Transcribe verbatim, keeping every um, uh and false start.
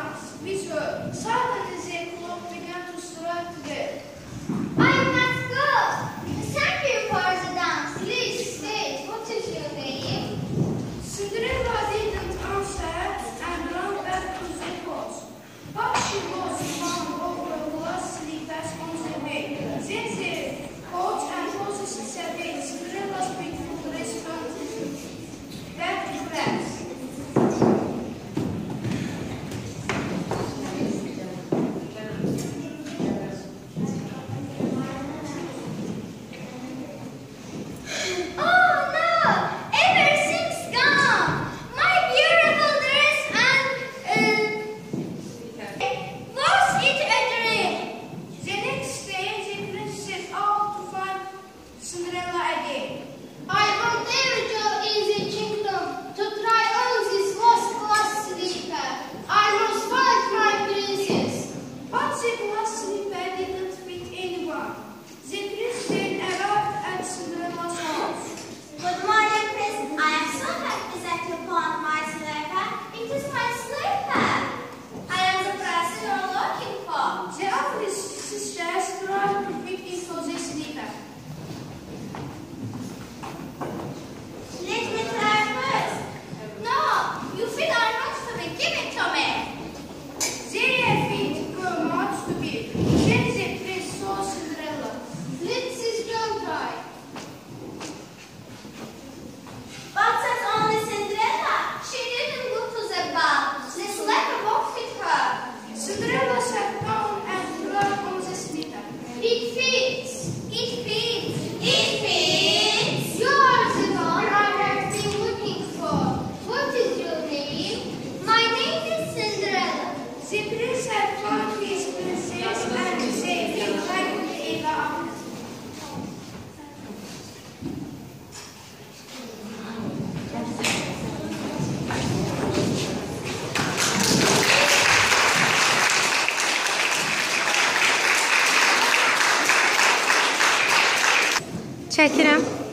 dance with her. Suddenly the clock began to strike twelve. I must go. Thank you for the dance. Please stay. What is your name? Cinderella didn't answer and ran back to the coach. But she was found over glass slippers on the way. Then the coach and horses surveyed Cinderella's beautiful dress from back to glass. Çəkirəm.